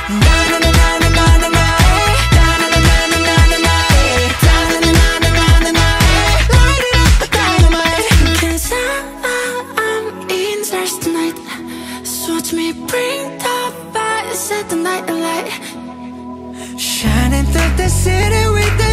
Watch me bring the fire, set the night alight. Shining through the city with the